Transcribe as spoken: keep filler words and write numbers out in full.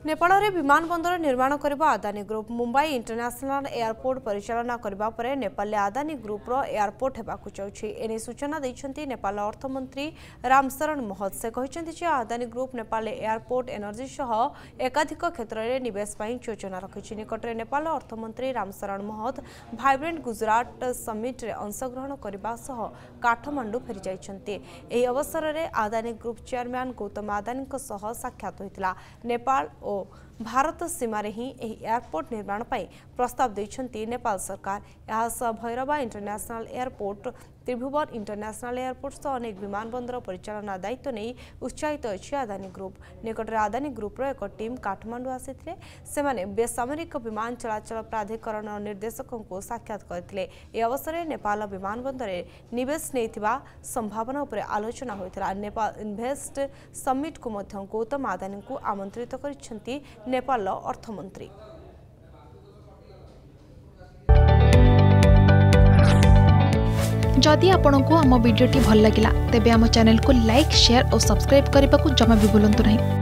नेपाल में विमानबंदर निर्माण करबा Adani group Mumbai international airport परिचालना करबा परे नेपाल अदानी ग्रुप रो एयरपोर्ट हेबाकु चाहछि एने सूचना दैछन्ती नेपाल अर्थमंत्री रामशरण महत से कहिसन्ती जे Adani group Nepal airport energy सह एकाधिक क्षेत्र में निवेश पई योजना रखिछि। निकटरे नेपाल अर्थमंत्री रामशरण महत भाइब्रेंट गुजरात समिट रे अंशग्रहण करबा सह काठमांडू फेरी जाइछन्ती। एही अवसर में अदानी ग्रुप चेयरमैन गौतम अदानी सह साक्षात होइतिला। नेपाल और भारत सीमार ही एयरपोर्ट निर्माण पर प्रस्ताव देइछन्ती नेपाल सरकार। यह Bhairahawa international airport Tribhuvan international airport सह अनेक विमानबंदर परिचालना दायित्व नहीं उत्साहित अच्छी अदानी ग्रुप। निकटरे अदानी ग्रुपर एक टीम काठमांडू आसीथिले। सेमाने बेसामरिक विमान चलाचल प्राधिकरण निर्देशकों को साक्षात करथिले। ए अवसर में नेपाल विमानबंदर निवेश नैथिबा संभावना उपर आलोचना होइतिला। नेपाल इन्वेस्ट समिट को मध्य गौतम अदानी को आमंत्रित करिसेंती नेपाल अर्थमंत्री। जदि आपंक आम भिडी भल लगा तेब आम चैनल को लाइक शेयर और सब्सक्राइब करने को जमा भी भूलु नहीं।